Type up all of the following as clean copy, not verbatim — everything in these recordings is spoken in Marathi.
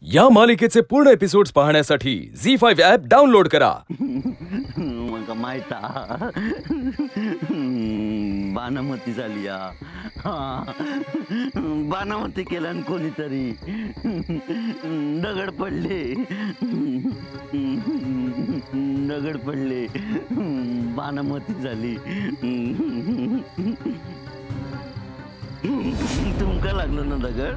या मालिकेचे पूर्ण एपिसोड्स पाहण्यासाठी Zee5 ॲप डाउनलोड करा. मग माहिता बानामती झाली या बानामती केलं कोणीतरी दगड पडले बानामती झाली. तुमका लागलं ना दगड?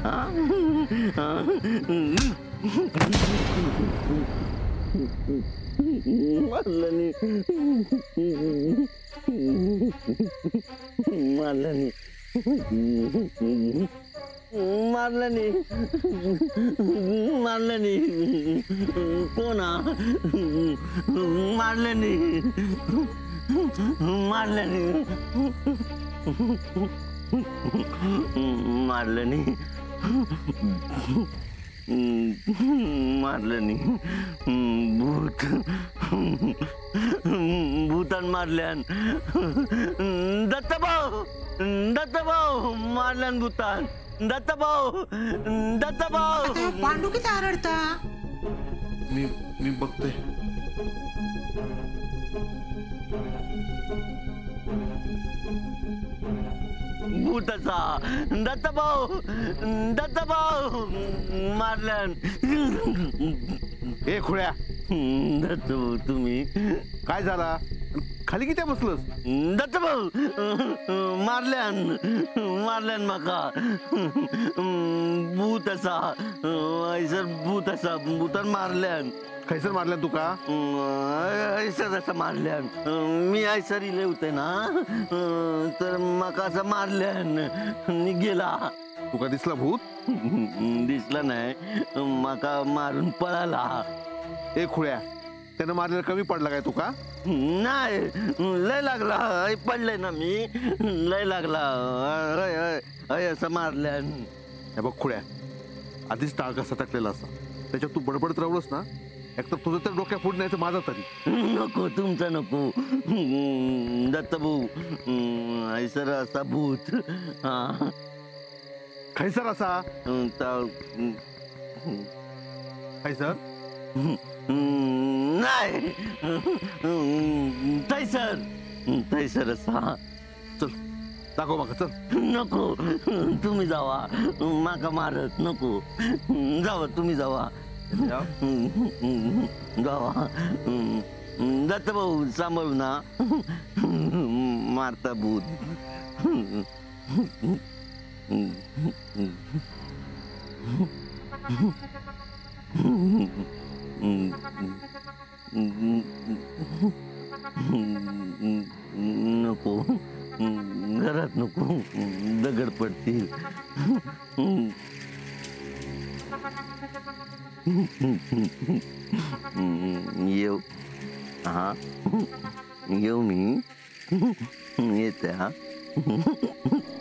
मारलं कोणा मारलं भूतान मारल्यान दत्तभाऊ मारल्यान भूतान दत्तभाऊ पांडू किती आरडता? मी बघतोय. भूताचा दत्तभाऊ मारल्यान. ए खुळ्या, दत्तभाऊ तुम्ही काय झाला? खाली किती बसलस? दत्तभाऊ मारल्यान माका भूतान मारल्यान. खैसर मारल्यान तुका? ऐसर मारल्यान. मी ऐसर इले होते ना तर माका असं मारल्यान गेला. तुका दिसला भूत? दिसला नाही, माका मारून पळाला. ए खुळ्या, त्यानं मारलेला कमी पडला काय तुका? नाही, लय लागला. पडलंय ना मी, लय लागला. असं मारल्यान. हे बघ खुळ्या, आधीच टाळ कसा टाकलेला असा, त्याच्यात तू बडबडत राहूस ना, एकतर तुझं तर डोक्या फूट नाही तर माझा तरी नको. तुमचा नको दत्तभाऊ. ऐसर असा भूत. खैसर असा खैसर नाही, तैसर असा. चल दाखव माका, चल. नको, तुम्ही जावा, माका मारत नको. जावा, तुम्ही जावा. जावा. दत्तभाऊ सांभाळू ना, मारता भूत. नको, घरात नको, दगड पडतील. येऊ मी येते.